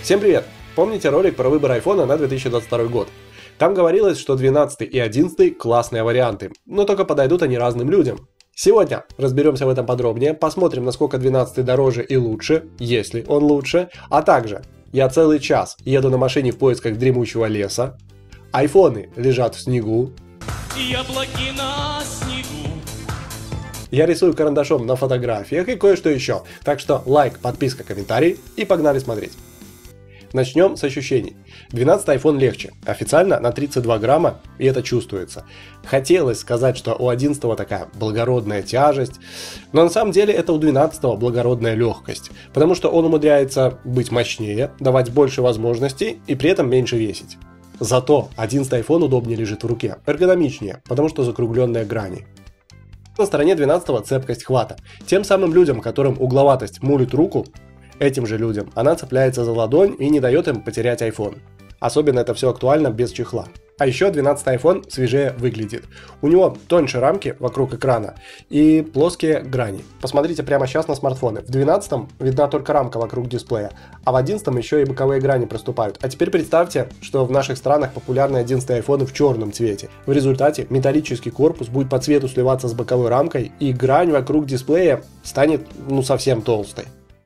Всем привет! Помните ролик про выбор iPhone на 2022 год? Там говорилось, что 12 и 11 классные варианты, но только подойдут они разным людям. Сегодня разберемся в этом подробнее, посмотрим, насколько 12 дороже и лучше, если он лучше, а также я целый час еду на машине в поисках дремучего леса, айфоны лежат в снегу, яблоки на снегу. Я рисую карандашом на фотографиях и кое-что еще, так что лайк, подписка, комментарий и погнали смотреть. Начнем с ощущений. 12 iPhone легче, официально на 32 грамма, и это чувствуется. Хотелось сказать, что у 11 такая благородная тяжесть, но на самом деле это у 12 благородная легкость, потому что он умудряется быть мощнее, давать больше возможностей и при этом меньше весить. Зато 11 iPhone удобнее лежит в руке, эргономичнее, потому что закругленные грани. На стороне 12 цепкость хвата. Тем самым людям, которым угловатость мулит руку, этим же людям она цепляется за ладонь и не дает им потерять iPhone. Особенно это все актуально без чехла. А еще 12 iPhone свежее выглядит. У него тоньше рамки вокруг экрана и плоские грани. Посмотрите прямо сейчас на смартфоны. В 12 видна только рамка вокруг дисплея, а в 11 еще и боковые грани проступают. А теперь представьте, что в наших странах популярны 11 iPhone в черном цвете. В результате металлический корпус будет по цвету сливаться с боковой рамкой, и грань вокруг дисплея станет совсем толстой.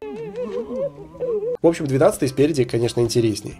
В общем, 12 спереди, конечно, интересней.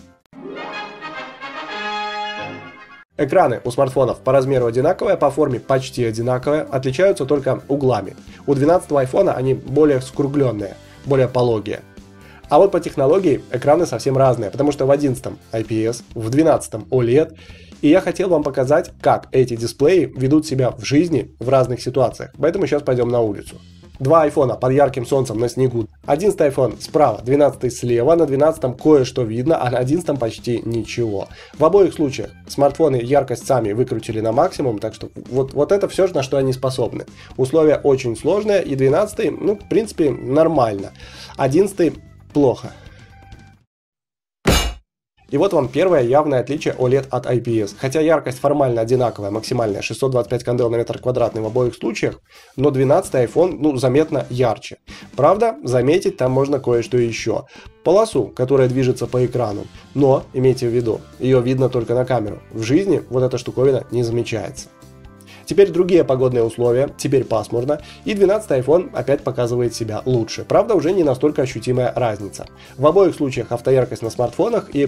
Экраны у смартфонов по размеру одинаковые, по форме почти одинаковые, отличаются только углами. У 12 iPhone они более скругленные, более пологие. А вот по технологии экраны совсем разные, потому что в 11 IPS, в 12 OLED, и я хотел вам показать, как эти дисплеи ведут себя в жизни в разных ситуациях, поэтому сейчас пойдем на улицу. Два айфона под ярким солнцем на снегу. 11 iPhone справа, 12 слева, на 12 кое-что видно, а на 11 почти ничего. В обоих случаях смартфоны яркость сами выкрутили на максимум, так что вот это все, на что они способны. Условия очень сложные, и 12, в принципе, нормально. 11 плохо. И вот вам первое явное отличие OLED от IPS. Хотя яркость формально одинаковая, максимальная 625 кандел на метр квадратный в обоих случаях, но 12 iPhone заметно ярче. Правда, заметить там можно кое-что еще. Полосу, которая движется по экрану. Но, имейте в виду, ее видно только на камеру. В жизни вот эта штуковина не замечается. Теперь другие погодные условия, теперь пасмурно, и 12 iPhone опять показывает себя лучше. Правда, уже не настолько ощутимая разница. В обоих случаях автояркость на смартфонах, и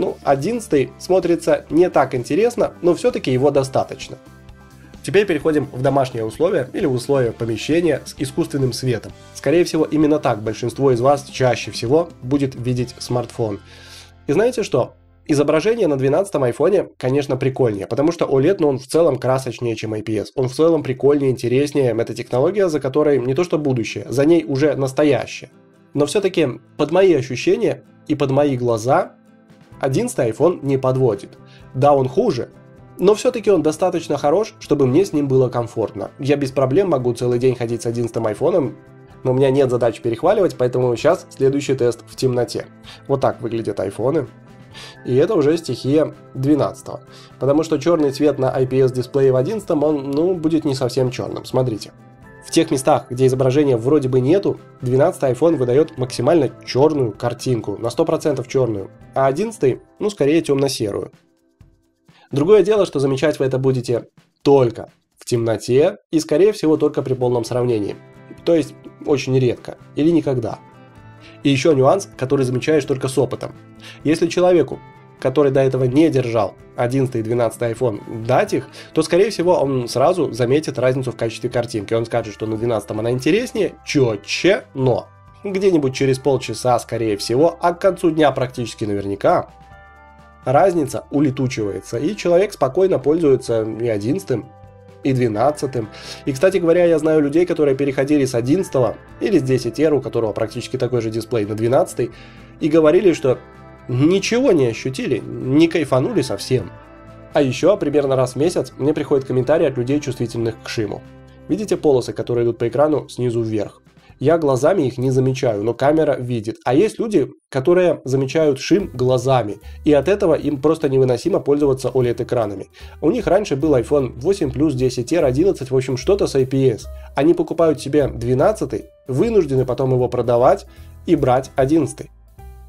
11 смотрится не так интересно, но все-таки его достаточно. Теперь переходим в домашние условия или в условия помещения с искусственным светом. Скорее всего, именно так большинство из вас чаще всего будет видеть смартфон. И знаете что? Изображение на 12 айфоне, конечно, прикольнее, потому что OLED, он в целом красочнее, чем IPS. Он в целом прикольнее, интереснее. Это технология, за которой не то что будущее, за ней уже настоящее. Но все-таки под мои ощущения и под мои глаза 11 iPhone не подводит. Да, он хуже, но все-таки он достаточно хорош, чтобы мне с ним было комфортно. Я без проблем могу целый день ходить с 11 айфоном, но у меня нет задачи перехваливать, поэтому сейчас следующий тест в темноте. Вот так выглядят айфоны. И это уже стихия 12, потому что черный цвет на IPS дисплее в 11 он будет не совсем черным. Смотрите, в тех местах, где изображения вроде бы нету, 12 iPhone выдает максимально черную картинку, на 100% черную, а 11 скорее темно-серую. Другое дело, что замечать вы это будете только в темноте и скорее всего только при полном сравнении, то есть очень редко или никогда. И еще нюанс, который замечаешь только с опытом. Если человеку, который до этого не держал 11 и 12 iPhone, дать их, то скорее всего он сразу заметит разницу в качестве картинки. Он скажет, что на 12 она интереснее, четче, но где-нибудь через полчаса, скорее всего, а к концу дня практически наверняка, разница улетучивается, и человек спокойно пользуется и 11 и 12. И, кстати говоря, я знаю людей, которые переходили с 11 или с 10R, у которого практически такой же дисплей, на 12, и говорили, что ничего не ощутили, не кайфанули совсем. А еще примерно раз в месяц мне приходят комментарии от людей, чувствительных к шиму. Видите полосы, которые идут по экрану снизу вверх? Я глазами их не замечаю, но камера видит. А есть люди, которые замечают шим глазами, и от этого им просто невыносимо пользоваться OLED-экранами. У них раньше был iPhone 8 Plus, 10R, 11, в общем, что-то с IPS. Они покупают себе 12, вынуждены потом его продавать и брать 11.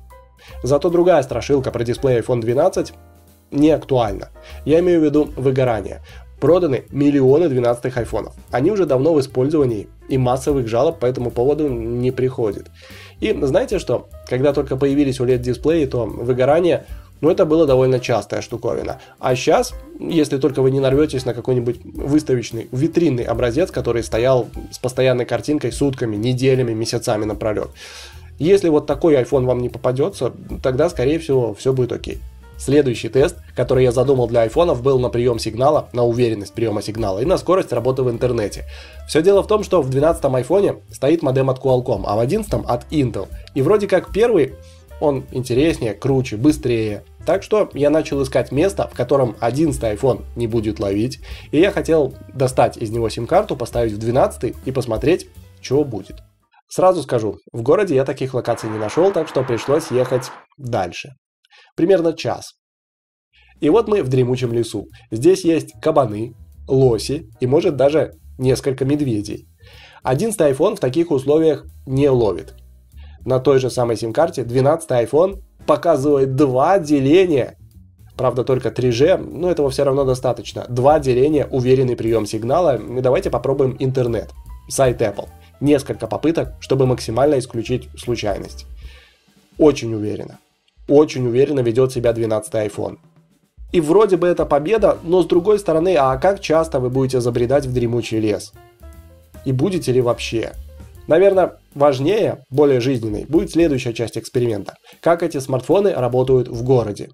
Зато другая страшилка про дисплей iPhone 12 не актуальна. Я имею в виду выгорание. Проданы миллионы 12-х айфонов. Они уже давно в использовании, и массовых жалоб по этому поводу не приходит. И знаете что? Когда только появились OLED-дисплеи, то выгорание, это было довольно частая штуковина. А сейчас, если только вы не нарветесь на какой-нибудь выставочный, витринный образец, который стоял с постоянной картинкой сутками, неделями, месяцами напролет. Если вот такой iPhone вам не попадется, тогда, скорее всего, все будет окей. Следующий тест, который я задумал для айфонов, был на прием сигнала, на уверенность приема сигнала и на скорость работы в интернете. Все дело в том, что в 12-м айфоне стоит модем от Qualcomm, а в 11-м от Intel. И вроде как первый, он интереснее, круче, быстрее. Так что я начал искать место, в котором 11-й iPhone не будет ловить. И я хотел достать из него сим-карту, поставить в 12-й и посмотреть, что будет. Сразу скажу, в городе я таких локаций не нашел, так что пришлось ехать дальше. Примерно час. И вот мы в дремучем лесу. Здесь есть кабаны, лоси и может даже несколько медведей. 11-й iPhone в таких условиях не ловит. На той же самой сим-карте 12-й iPhone показывает 2 деления. Правда, только 3G, но этого все равно достаточно. 2 деления, уверенный прием сигнала. И давайте попробуем интернет. Сайт Apple. Несколько попыток, чтобы максимально исключить случайность. Очень уверенно ведет себя 12-й iPhone. И вроде бы это победа, но с другой стороны, а как часто вы будете забредать в дремучий лес? И будете ли вообще? Наверное, важнее, более жизненной, будет следующая часть эксперимента. Как эти смартфоны работают в городе.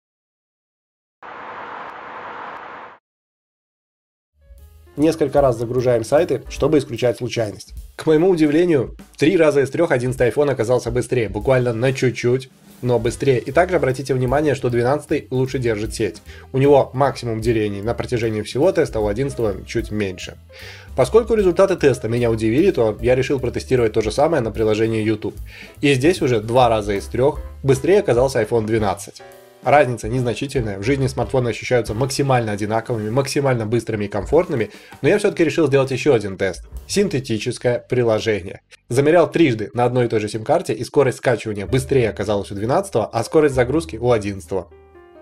Несколько раз загружаем сайты, чтобы исключать случайность. К моему удивлению, 3 раза из 3 11-й iPhone оказался быстрее, буквально на чуть-чуть, но быстрее. И также обратите внимание, что 12-й лучше держит сеть. У него максимум делений на протяжении всего теста, у 11-го чуть меньше. Поскольку результаты теста меня удивили, то я решил протестировать то же самое на приложении YouTube. И здесь уже 2 раза из 3 быстрее оказался iPhone 12. Разница незначительная, в жизни смартфоны ощущаются максимально одинаковыми, максимально быстрыми и комфортными, но я все-таки решил сделать еще один тест. Синтетическое приложение. Замерял трижды на одной и той же сим-карте, и скорость скачивания быстрее оказалась у 12-го, а скорость загрузки у 11-го.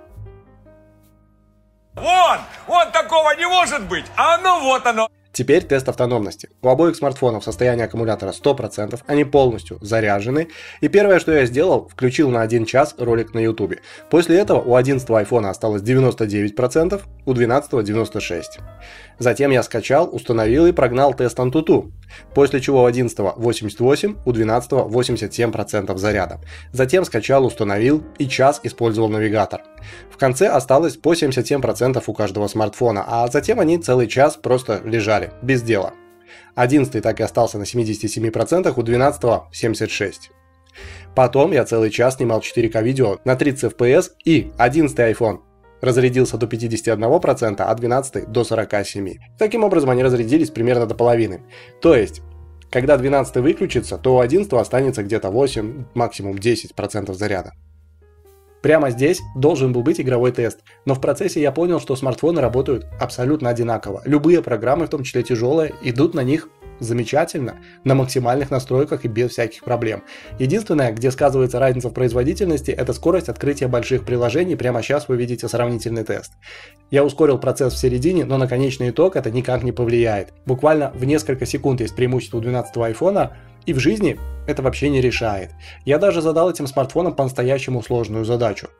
Вон такого не может быть, а ну вот оно. Теперь тест автономности. У обоих смартфонов состояние аккумулятора 100%, они полностью заряжены. И первое, что я сделал, включил на 1 час ролик на YouTube. После этого у 11-го айфона осталось 99%, у 12-го 96%. Затем я скачал, установил и прогнал тест Antutu. После чего у 11-го 88%, у 12-го 87% заряда. Затем скачал, установил и час использовал навигатор. В конце осталось по 77% у каждого смартфона, а затем они целый час просто лежали, без дела. 11-й так и остался на 77%, у 12-го 76%. Потом я целый час снимал 4К видео на 30 FPS, и 11-й iPhone разрядился до 51%, а 12-й до 47%. Таким образом они разрядились примерно до половины. То есть, когда 12-й выключится, то у 11-го останется где-то 8, максимум 10% заряда. Прямо здесь должен был быть игровой тест, но в процессе я понял, что смартфоны работают абсолютно одинаково. Любые программы, в том числе тяжелые, идут на них замечательно, на максимальных настройках и без всяких проблем. Единственное, где сказывается разница в производительности, это скорость открытия больших приложений. Прямо сейчас вы видите сравнительный тест. Я ускорил процесс в середине, но на конечный итог это никак не повлияет. Буквально в несколько секунд есть преимущество у 12-го айфона, и в жизни это вообще не решает. Я даже задал этим смартфонам по-настоящему сложную задачу.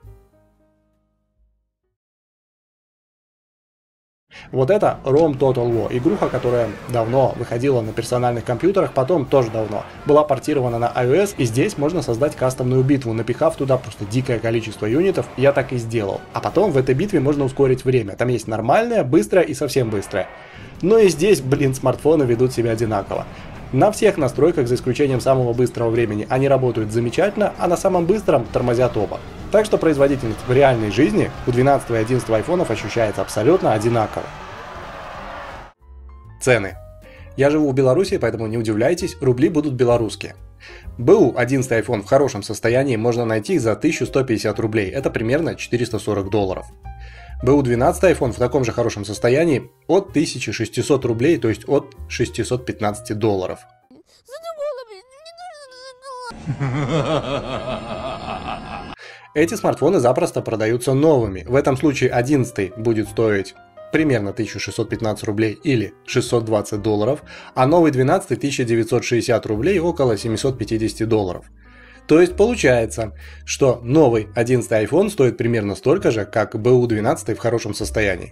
Вот это ROM Total War, игруха, которая давно выходила на персональных компьютерах, потом тоже давно была портирована на iOS, и здесь можно создать кастомную битву, напихав туда просто дикое количество юнитов, я так и сделал. А потом в этой битве можно ускорить время, там есть нормальное, быстрое и совсем быстрое. Но и здесь, смартфоны ведут себя одинаково. На всех настройках, за исключением самого быстрого времени, они работают замечательно, а на самом быстром тормозят оба. Так что производительность в реальной жизни у 12 и 11 айфонов ощущается абсолютно одинаково. Цены. Я живу в Беларуси, поэтому не удивляйтесь, рубли будут белорусские. БУ 11 iPhone в хорошем состоянии можно найти за 1150 рублей, это примерно $440. БУ 12 iPhone в таком же хорошем состоянии от 1600 рублей, то есть от $615. Эти смартфоны запросто продаются новыми. В этом случае 11 будет стоить примерно 1615 рублей или $620, а новый 12 1960 рублей, около $750. То есть получается, что новый 11 iPhone стоит примерно столько же, как БУ 12 в хорошем состоянии.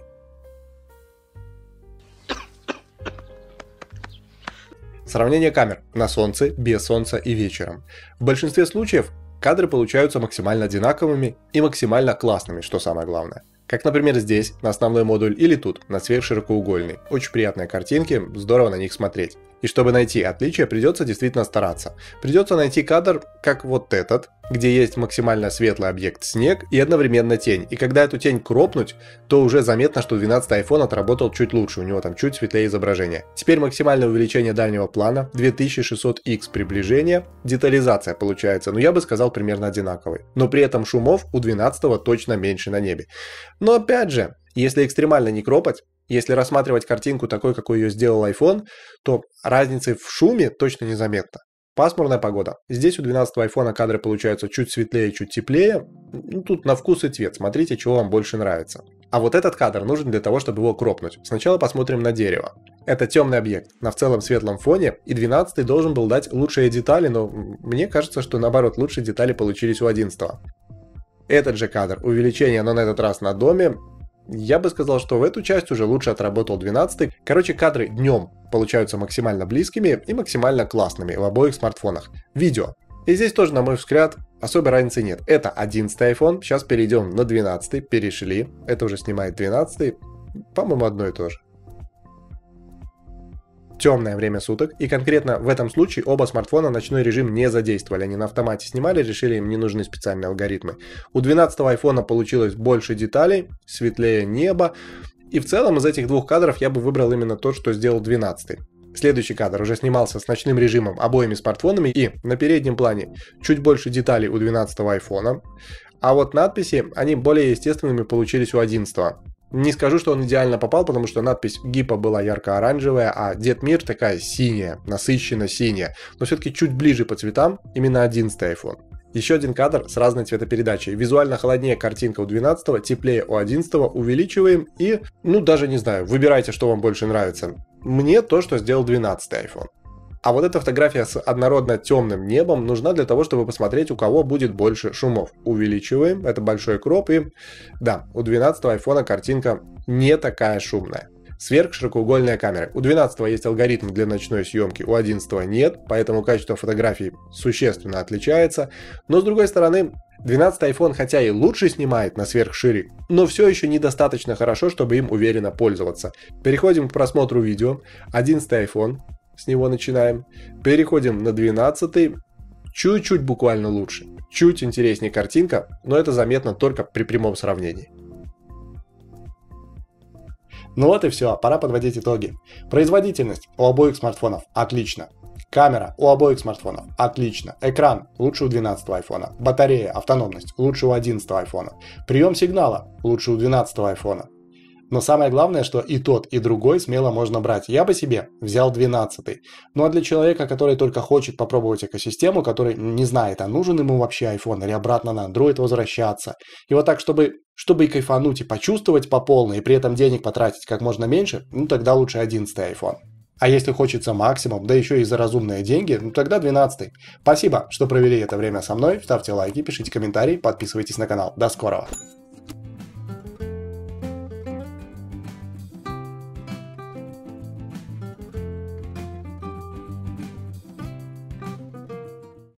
Сравнение камер на солнце, без солнца и вечером. В большинстве случаев кадры получаются максимально одинаковыми и максимально классными, что самое главное. Как, например, здесь, на основной модуль, или тут, на сверхширокоугольный. Очень приятные картинки, здорово на них смотреть. И чтобы найти отличия, придется действительно стараться. Придется найти кадр, как вот этот, где есть максимально светлый объект снег и одновременно тень. И когда эту тень кропнуть, то уже заметно, что 12 iPhone отработал чуть лучше, у него там чуть светлее изображение. Теперь максимальное увеличение дальнего плана, 2600x приближение, детализация получается, но я бы сказал примерно одинаковый. Но при этом шумов у 12 точно меньше на небе. Но опять же, если экстремально не кропать, если рассматривать картинку такой, какой ее сделал iPhone, то разницы в шуме точно незаметно. Пасмурная погода. Здесь у 12 iPhone кадры получаются чуть светлее, чуть теплее. Ну, тут на вкус и цвет. Смотрите, чего вам больше нравится. А вот этот кадр нужен для того, чтобы его кропнуть. Сначала посмотрим на дерево. Это темный объект на в целом светлом фоне, и 12 должен был дать лучшие детали, но мне кажется, что наоборот, лучшие детали получились у 11. Этот же кадр, увеличение, но на этот раз на доме. Я бы сказал, что в эту часть уже лучше отработал 12. Короче, кадры днем получаются максимально близкими и максимально классными в обоих смартфонах. Видео. И здесь тоже, на мой взгляд, особой разницы нет. Это 11 iPhone, сейчас перейдем на 12, перешли. Это уже снимает 12, по-моему, одно и то же. Темное время суток, и конкретно в этом случае оба смартфона ночной режим не задействовали, они на автомате снимали, решили, им не нужны специальные алгоритмы. У 12 iPhone получилось больше деталей, светлее небо, и в целом из этих двух кадров я бы выбрал именно то, что сделал 12. Следующий кадр уже снимался с ночным режимом обоими смартфонами, и на переднем плане чуть больше деталей у 12 iPhone, а вот надписи, они более естественными получились у 11. Не скажу, что он идеально попал, потому что надпись Гиппо была ярко-оранжевая, а Дед Мир такая синяя, насыщенно синяя, но все-таки чуть ближе по цветам именно 11 iPhone. Еще один кадр с разной цветопередачей. Визуально холоднее картинка у 12, теплее у 11, увеличиваем и, ну даже не знаю, выбирайте, что вам больше нравится. Мне то, что сделал 12 iPhone. А вот эта фотография с однородно темным небом нужна для того, чтобы посмотреть, у кого будет больше шумов. Увеличиваем, это большой кроп, и да, у 12 iPhone картинка не такая шумная. Сверхширокоугольная камера. У 12 есть алгоритм для ночной съемки, у 11 нет, поэтому качество фотографий существенно отличается. Но с другой стороны, 12 iPhone хотя и лучше снимает на сверхшире, но все еще недостаточно хорошо, чтобы им уверенно пользоваться. Переходим к просмотру видео. 11 iPhone. С него начинаем. Переходим на 12. Чуть-чуть буквально лучше. Чуть интереснее картинка, но это заметно только при прямом сравнении. Ну вот и все, пора подводить итоги. Производительность у обоих смартфонов отлично. Камера у обоих смартфонов отлично. Экран лучше у 12 iPhone. Батарея, автономность лучше у 11 iPhone. Прием сигнала лучше у 12 iPhone. Но самое главное, что и тот, и другой смело можно брать. Я бы себе взял 12. Ну а для человека, который только хочет попробовать экосистему, который не знает, а нужен ему вообще iPhone или обратно на Android возвращаться, и вот так, чтобы и кайфануть, и почувствовать по полной, и при этом денег потратить как можно меньше, ну тогда лучше 11 iPhone. А если хочется максимум, да еще и за разумные деньги, ну тогда 12. Спасибо, что провели это время со мной. Ставьте лайки, пишите комментарии, подписывайтесь на канал. До скорого.